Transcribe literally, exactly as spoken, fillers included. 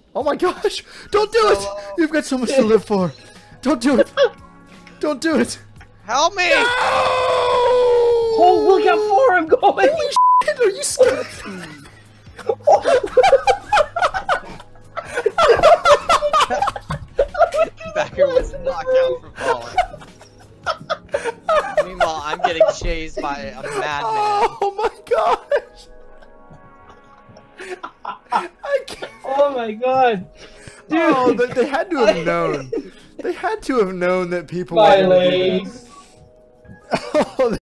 Oh my gosh! Don't do it! Hello. You've got so much to live for. Don't do it. Don't do it. Help me! No! Oh, look how far I'm going! Holy shit! Are you scared? Backer was knocked out for falling. Meanwhile, I'm getting chased by a madman. Oh my gosh! I can't. Oh my god! Dude! Oh, they, they had to have known. They had to have known that people My were gonna do legs!